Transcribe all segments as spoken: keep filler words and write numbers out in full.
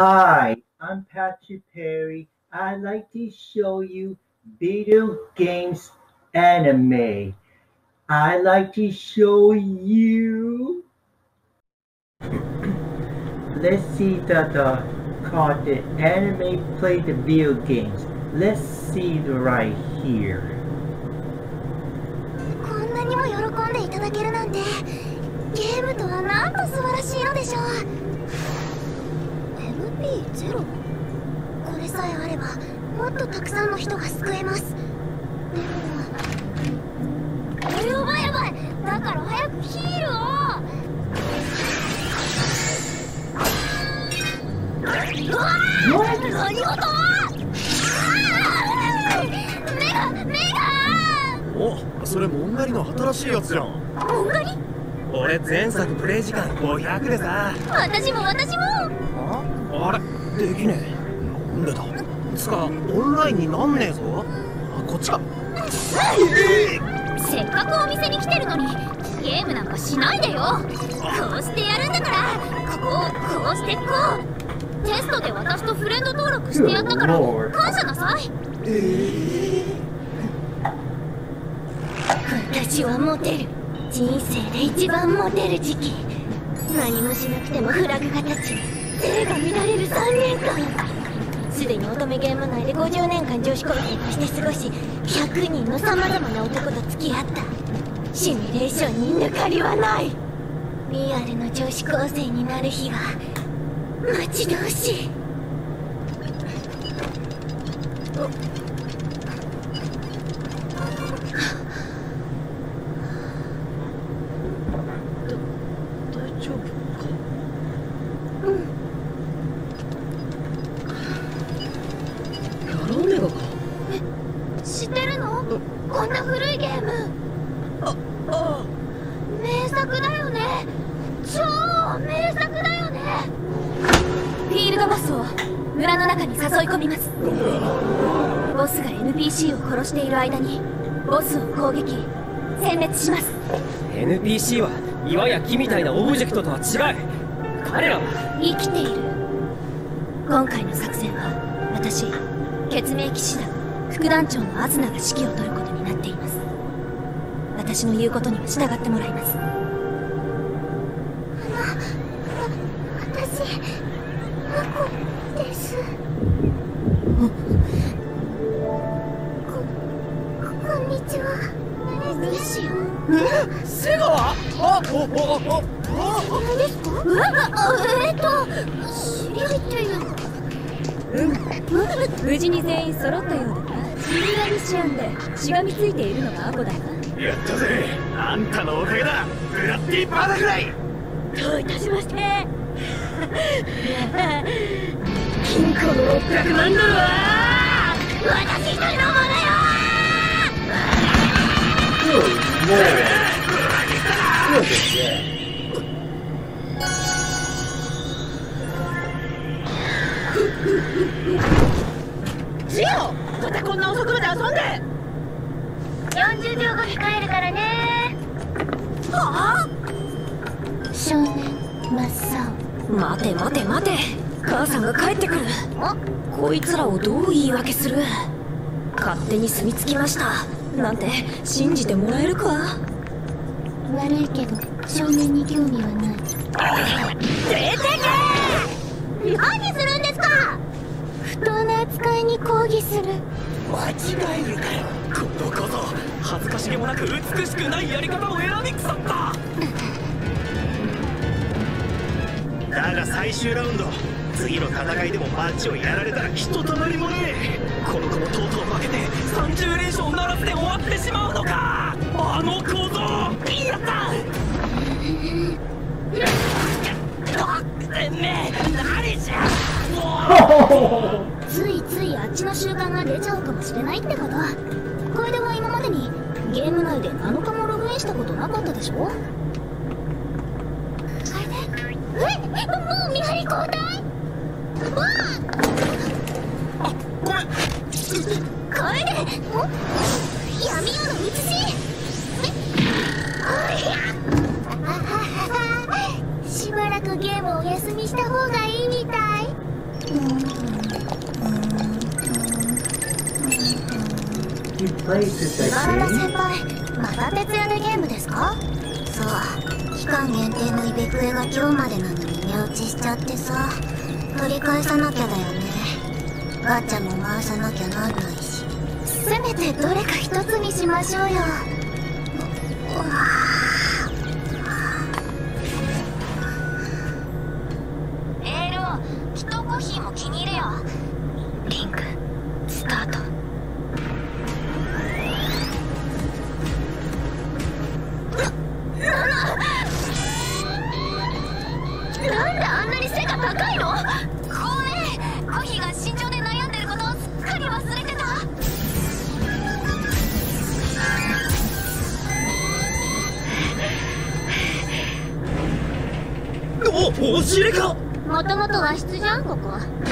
Hi, I'm Patrick Perry. I'd like to show you video games anime. I'd like to show you. Let's see that the called the anime play the video games. Let's see the right here. こんなにも喜んでいただけるなんて、ゲームとはなんと素晴らしいのでしょう。エムピーゼロ？ これさえあればもっとたくさんの人が救えます。でもやばいやばい、だから早くヒールを。うわー、何事？目が目が。 お、それモンガリの新しいやつじゃん。 モンガリ？ 俺前作プレイ時間ごひゃくでさ。 私も私も。 あ、あれできねえ。なんでだ。つかオンラインになんねえぞ。あ、こっちか。 せっかくお店に来てるのにゲームなんかしないでよ。こうしてやるんだから、ここをこうしてこう。テストで私とフレンド登録してやったから感謝なさい。えー、私はモテる。人生で一番モテる時期。何もしなくてもフラグが立ち、性が乱れるさんねんかん。すでに乙女ゲーム内でごじゅうねんかん女子高生として過ごし、ひゃくにんのさまざまな男と付き合った。シミュレーションに抜かりはない。リアルの女子高生になる日が待ち遠しい。 大丈夫か？ うん。 ヤロメガか？ え、知ってるの？こんな古いゲーム。 あ、ああ。 名作だよね。超名作だよね。フィールドボスを村の中に誘い込みます。ボスが エヌピーシー を殺している間にボスを攻撃殲滅します。 エヌピーシー は岩や木みたいなオブジェクトとは違う。彼らは生きている。今回の作戦は私血明騎士団副団長のアズナが指揮を執ることになっています。私の言うことには従ってもらいます。あの、私マコです。こ、こんにちは。どうしよう。 瀬川？あ、お、お、お、お、 何ですか？え、えっと、知り合いっていうの。 うん、無事に全員揃ったようだな。ミリアルシアンでしがみついているのがアコだな。 やったぜ。あんたのおかげだ。ブラッディバタフライ。 どういたしまして。金庫のろっぴゃくまんドルは私一人のものよ。 ジオ、またこんな遅くまで遊んで。 よんじゅうびょうご控えるからね。 はあ？ 少年真っ青。 待て待て待て、母さんが帰ってくる。こいつらをどう言い訳する？勝手に住み着きましたなんて信じてもらえるか？ 悪いけど少年に興味はない。 出てけ！ 何するんですか？不当な扱いに抗議する。 間違えるかよ。今度こそ恥ずかしげもなく美しくないやり方を選びくさった。だが最終ラウンド、次の戦いでも街をやられたらひとたまりもねえ。この子もとうとう負けてさんじゅうれんしょうならずで終わってしまうのか。あの小僧、やったてめえ何じゃ。 ついついあっちの習慣が出ちゃうかもしれないってこと。楓は今までにゲーム内でなのかもログインしたことなかったでしょ？楓？え？もう見張り交代？わあ！ あ、ごめん。 楓！お？闇夜の写し？しばらくゲームをお休みした方がいいみたい。 You played this, 岩原 I 先 think. 輩、また徹夜でゲームですか？そう、期間限定のイベクエが今日までなのに寝落ちしちゃってさ、取り返さなきゃだよね。ガチャも回さなきゃなんないし、せめてどれか一つにしましょうよ。エール、きっとコーヒーも気に入れよ。リンクスタート。なんであんなに背が高いの？ごめん、コヒが身長で悩んでることをすっかり忘れてた。 お、押し入れか。 もともと和室じゃん、ここ。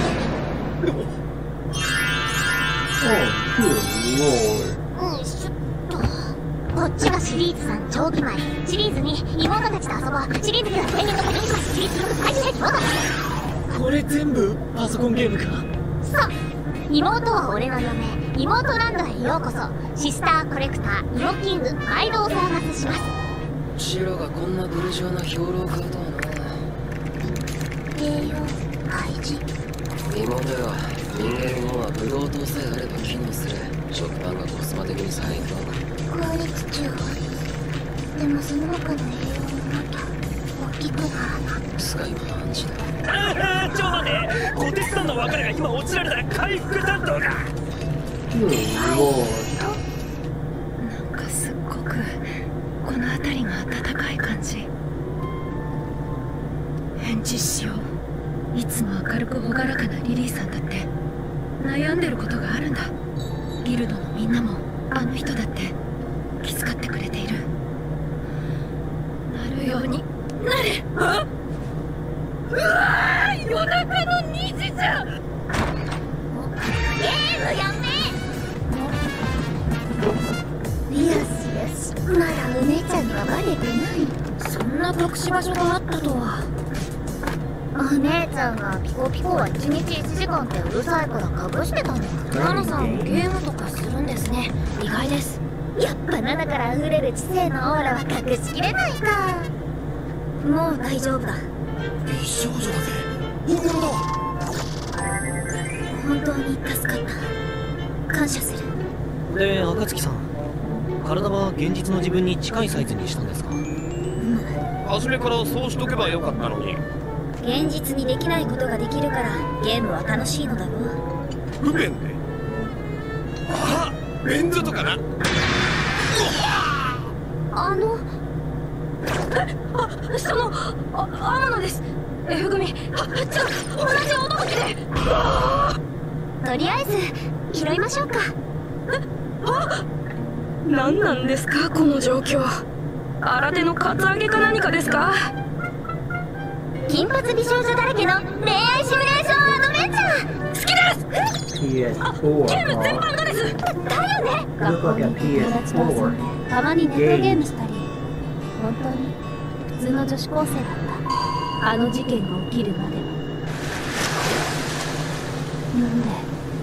Oh, good lord. うん、しょっと。こっちがシリーズさん長期前、シリーズに妹たちと遊ぼう、シリーズにはペンギンとペンギンします、シリーズろく最新兵器モド。 これ全部パソコンゲームか。 そう、妹は俺の嫁、妹ランドへようこそ。シスターコレクターイモキング毎度お騒がせします。 シロがこんなブルジョアな兵糧買うとはな。 栄養開示。 妹よ、人間のはブドウ糖さえあれば機能する。食パンがコスパ的に最高。 効率中でもその他の栄養もなきゃ大きくならない。 スカイもアンジだ。 ああ、ちょ待て、小鉄さんの別れが今落ちられた回復担当が。 Good lord. なんかすっごくこの辺りが暖かい感じ。返事しよう。いつも明るく朗らかなリリーさんだって悩んでることがあるんだ。ギルドのみんなもあの人だって気遣ってくれている。なるようになれ。あっ、うわー、夜中のにじじゃん。 ゲームやめ。よしよし、まだお姉ちゃんにはバレてない。 そんな隠し場所があったとは。 お姉ちゃんがピコピコはいちにちいちじかんってうるさいから隠してたの。 ナナさんゲームとかするんですね。意外です。 やっぱナナから溢れる知性のオーラは隠しきれないか。もう大丈夫だ。 美少女だぜ、本物だ。 本当に助かった。感謝する。 で、暁さん、体は現実の自分に近いサイズにしたんですか？ 初めからそうしとけばよかったのに。 現実にできないことができるからゲームは楽しいのだろう。 不便で。あ、レンズとかな。 あのあ、そのあ天野です。F 組、あ、じゃあ同じ驚きで。 とりあえず拾いましょうか。 あ、何なんですかこの状況。新手のカツアゲか何かですか？ 金髪美少女だらけの恋愛シミュレーションアドベンチャー。好きです。 ピーエスフォーゲーム全 huh? 般がです。 だよね。 Look like a ピーエスフォーたまにネットゲームしたり、本当に普通の女子高生だった。あの事件が起きるまでは。なんで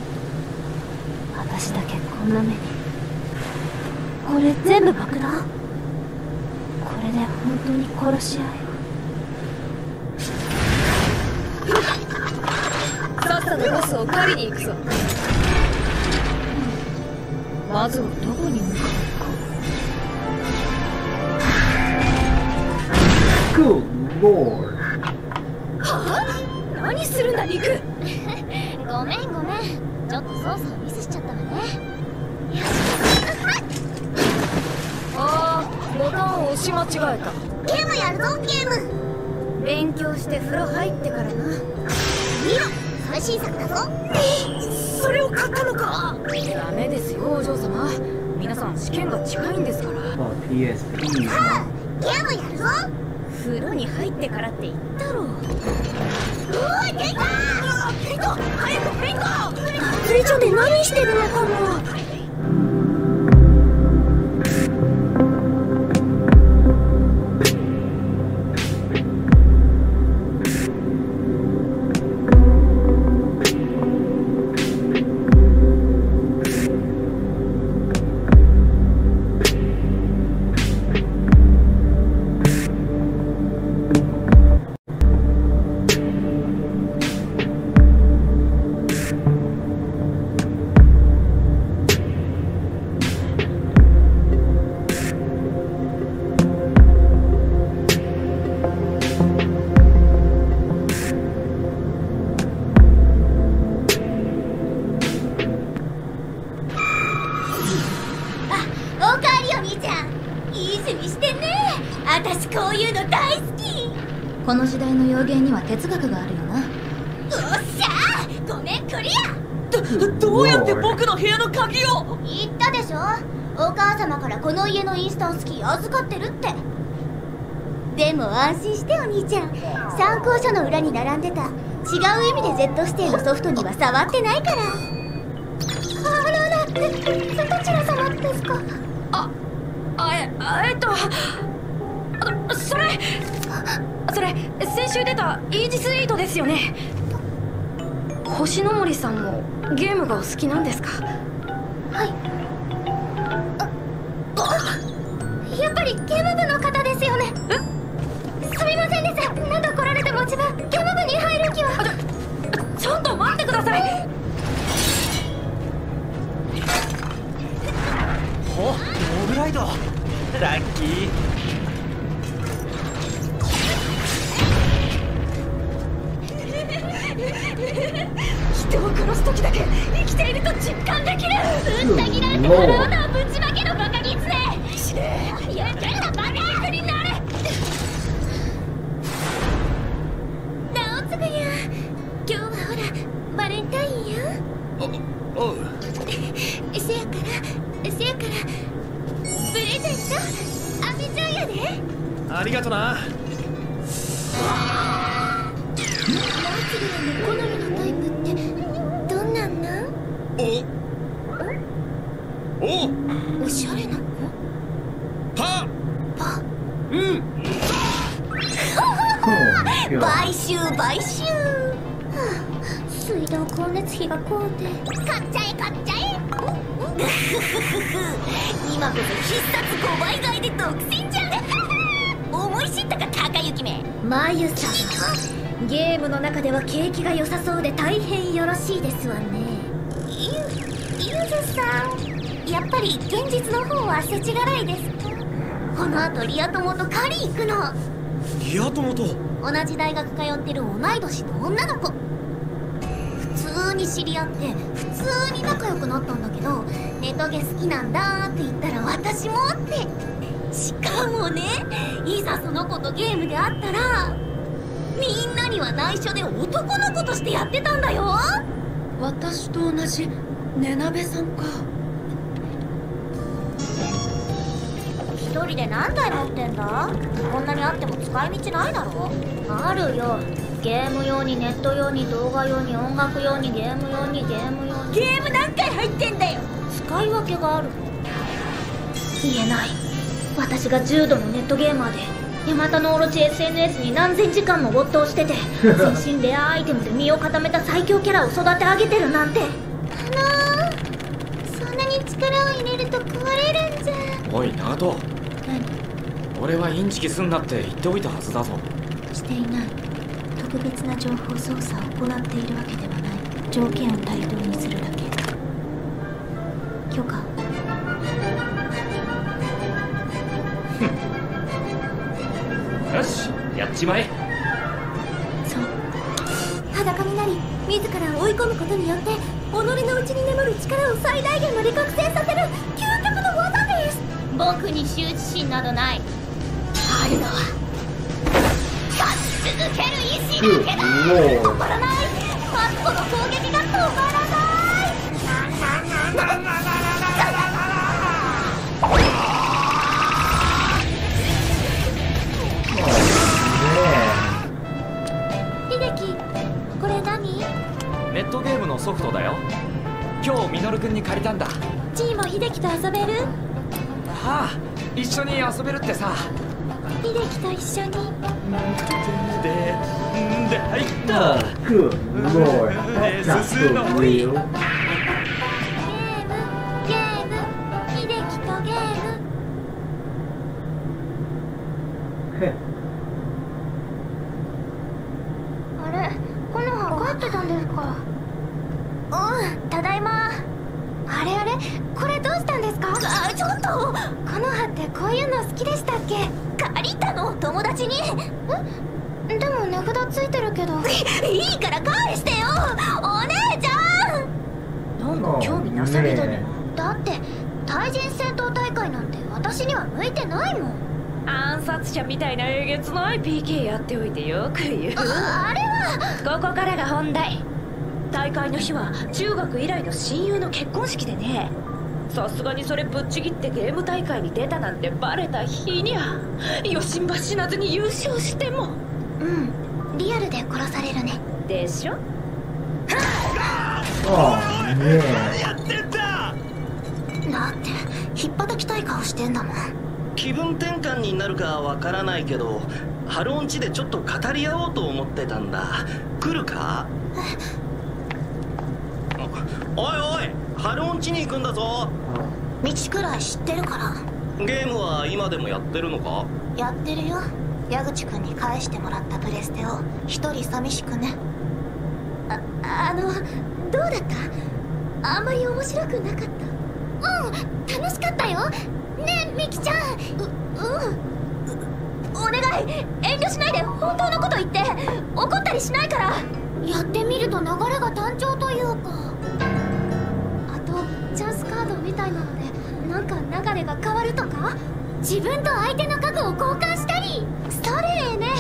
私だけこんな目に。これ全部爆弾？これで本当に殺し合い？ さっさとボスを狩りに行くぞ。まずはどこに向かうか。 Good lord. はあ？何するんだリク。 ごめんごめん、ちょっと操作をミスしちゃったわね。 ああ、ボタンを押し間違えた。 ゲームやるぞゲーム。 勉強して風呂入ってからな。 見ろ、最新作だぞ。 それを買ったのか。ダメですよお嬢様。皆さん試験が近いんですから。 Oh, ピーエスピーさあ huh? ゲームやるぞ。 風呂に入ってからって言ったろう。 うわい、ペイトー。 ペイト、早くペイト。脱衣所で何してるのかも。 この時代の妖言には哲学があるよな。 よっしゃー、ごめんクリア。 ど、どうやって僕の部屋の鍵を。 言ったでしょ、お母様からこの家のインスタンスキー預かってるって。でも安心してお兄ちゃん、参考書の裏に並んでた違う意味で Z 指定のソフトには触ってないから。あらら、え、どちら様ですか？ あ、あえ、えっとあそれそれ先週出たイージスエイトですよね。星の森さんもゲームがお好きなんですか？ はい。あ、やっぱりゲーム部の方ですよね。え？すみませんです。何度来られても自分ゲーム部に入る気は。 ちょ、ちょっと待ってください。 お、モグライドラッキー。 人を殺す時だけ生きていると実感できる。 ぶった切られて払うのはぶちまけのバカギツネ。 死ねえ。やけんなバカ肉になれ。なおつぐや、今日はほらバレンタインよ。 お、おう。 せやからせやからプレゼントあげちゃうやで。 ありがとな。 なおつぐやの好みのタイプってどんなんなん？ おおおしゃれな子？ パパうん買収買収、はあ、水道光熱費がこうて買っちゃえ買っちゃえ。今こそ必殺ごばい買いで独占じゃん。思い知ったか高雪め。まゆさん、ゲームの中では景気が良さそうで大変よろしいですわね。ゆゆずさん、やっぱり現実の方は世知辛いですか？この後リア友と狩り行くの。 リア友と同じ大学通ってる同い年の女の子。普通に知り合って普通に仲良くなったんだけど、ネトゲ好きなんだって言ったら私もって。しかもね、いざその子とゲームで会ったらみんなには内緒で男の子としてやってたんだよ。 私と同じネナベさんか。 一人で何台持ってんだ？こんなにあっても使い道ないだろ。あるよ。ゲーム用にネット用に動画用に音楽用にゲーム用にゲーム用に。ゲーム何回入ってんだよ。使い分けがある。言えない。私が重度のネットゲーマーでヤマタノオロチ エスエヌエス に何千時間も没頭してて全身レアアイテムで身を固めた最強キャラを育て上げてるなんて。あのー、そんなに力を入れると壊れるんじゃ。 おいナガト。 何？ 俺はインチキすんなって言っておいたはずだぞ。 していない。特別な情報操作を行っているわけではない。条件を対等にするだけ。許可を。 よし、やっちまえ。 そう、裸になり自らを追い込むことによって己の内に眠る力を最大限まで覚醒させる究極の技です。僕に羞恥心などない。あるのは勝ち続ける意志だけだ。止まらない。マツコの攻撃が止まらない。秀樹、これ何？ ネットゲームのソフトだよ。今日ミノル君に借りたんだ。 ジーも秀樹と遊べる？ はあ、一緒に遊べるってさ。 秀樹と一緒に。 で、で入った。 Good lord, that's not for real. ゲーム、ゲーム、秀樹とゲーム。あれ、この葉帰ってたんですか？うん、ただいま。あれあれ、これどうしたんですか？あ、ちょっと。この葉ってこういうの好きでしたっけ？借りたの、友達に。え？でも値札ついてるけど。いいから返してよ、お姉ちゃん。なんか興味なさげだね。だって対人戦闘大会なんて私には向いてないもん。 暗殺者みたいなえげつない ピーケー やっておいてよく言う。 あれはここからが本題。大会の日は中学以来の親友の結婚式でね、さすがにそれぶっちぎってゲーム大会に出たなんてバレた日にゃ余震ば死なずに優勝しても。 うん、リアルで殺されるね。 でしょ。 ああねえ。 やってんだ。 だってひっぱたきたい顔してんだもん。 気分転換になるかわからないけど、ハロン家でちょっと語り合おうと思ってたんだ。来るか？おいおい、ハロン家に行くんだぞ。 道くらい知ってるから。 ゲームは今でもやってるのか？ やってるよ。矢口くんに返してもらったプレステを一人寂しくね。あ、あの、どうだった？あんまり面白くなかった？うん、楽しかったよ。ねえ、ミキちゃん。う、うん。お願い、遠慮しないで本当のこと言って。怒ったりしないから。やってみると流れが単調というか。あと、チャンスカードみたいなので、なんか流れが変わるとか？自分と相手の家具を交換したり。それね。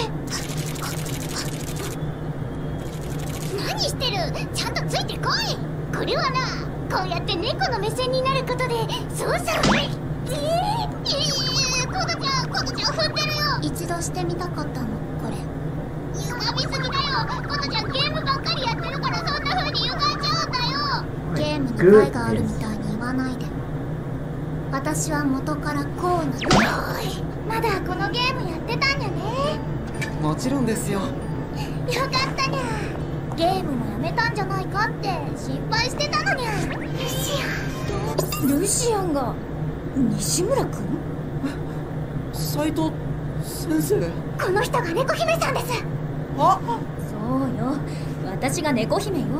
何してる？ちゃんとついてこい。これはな、こうやって猫の目線になることで操作を。えー、えー、コドちゃん、コドちゃん踏んでるよ。一度してみたかったの、これ。歪みすぎだよ。コドちゃんゲームばっかりやってるから、そんな風に歪んじゃうんだよ。ゲームに害があるみたいに言わないで。私は元からこうなの。まだこのゲームやってたんやね。 もちろんですよ。 よかったにゃ。ゲームもやめたんじゃないかって心配してたのにゃ。ルシアン。ルシアンが西村君？ 斉藤先生。 この人が猫姫さんです。 あ、そうよ、私が猫姫よ。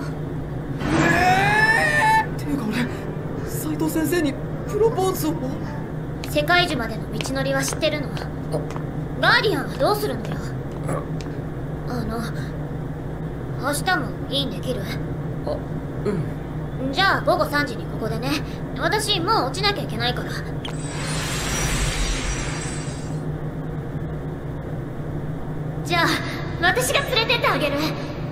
えー、っていうか俺斉藤先生にプロポーズを。 世界樹までの道のりは知ってるの？ガーディアンはどうするのよ。あの明日もインできる？ あ、うん。 じゃあ午後さんじにここでね。私もう落ちなきゃいけないから。じゃあ私が連れてってあげる。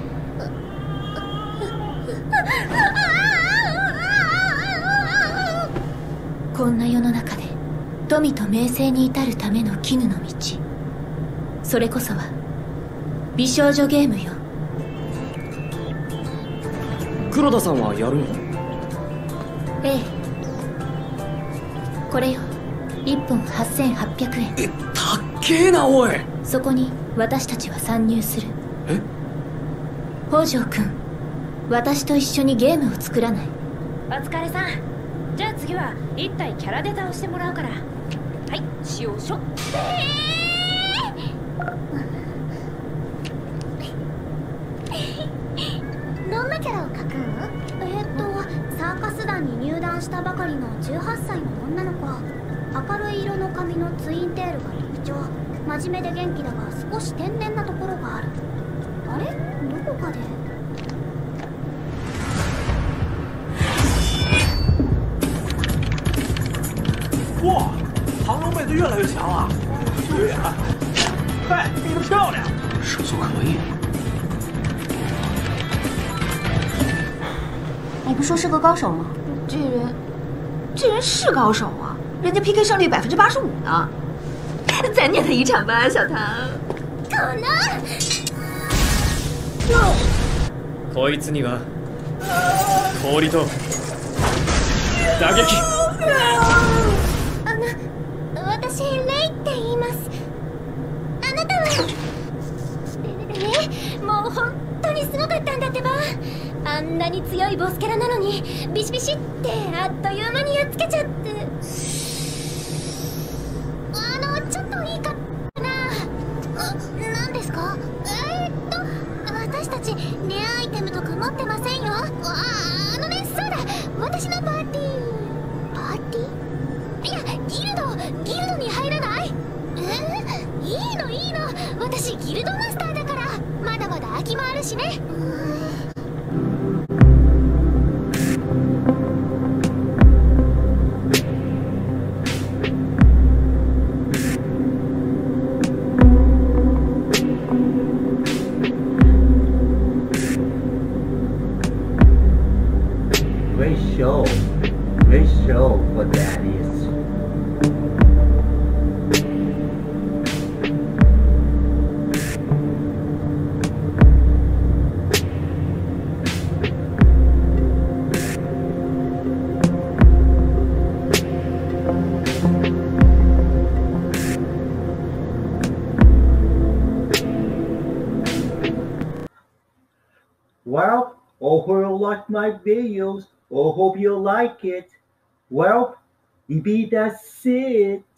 こんな世の中で富と名声に至るための絹の道、それこそは美少女ゲームよ。 黒田さんはやるの？ ええ。これよ、いっぽんはっせんはっぴゃくえん。 え、たっけえなおい。 そこに私たちは参入する。 え？ 北条君、私と一緒にゲームを作らない？ お疲れさん。じゃあ次は一体キャラデタをしてもらうから。はい、使用書。 どんなキャラを描くの？えー、っとサーカス団に入団したばかりのじゅうはっさいの女の子。明るい色の髪のツインテールが特徴。真面目で元気だが少し天然なところがある。あれ？どこかで。 哇，唐龙妹子越来越强了。对呀，快，比得漂亮， 手速可以。 你不说是个高手吗？这人，这人是高手啊！人家 P K 胜率百分之八十五呢。再虐他一场吧，小唐。 可能。 こいつには氷と打撃。 あの、私レイって言います。あなたは。え、もう本当にすごかったんだってば。あんなに強いボスキャラなのにビシビシってあっという間にやっつけちゃって。あの、ちょっといいかな。あ、何ですか？えー、っと私たちレアアイテムとか持ってませんよ。あ、あのね、そうだ、私のパーティーパーティーいや、ギルドギルドに入らない？えー、いいのいいの、私ギルドマスターだから。まだまだ空きもあるしね。 great show. Great show for that is. Well, I hope you like my videos. I hope you like it. Well, maybe that's it.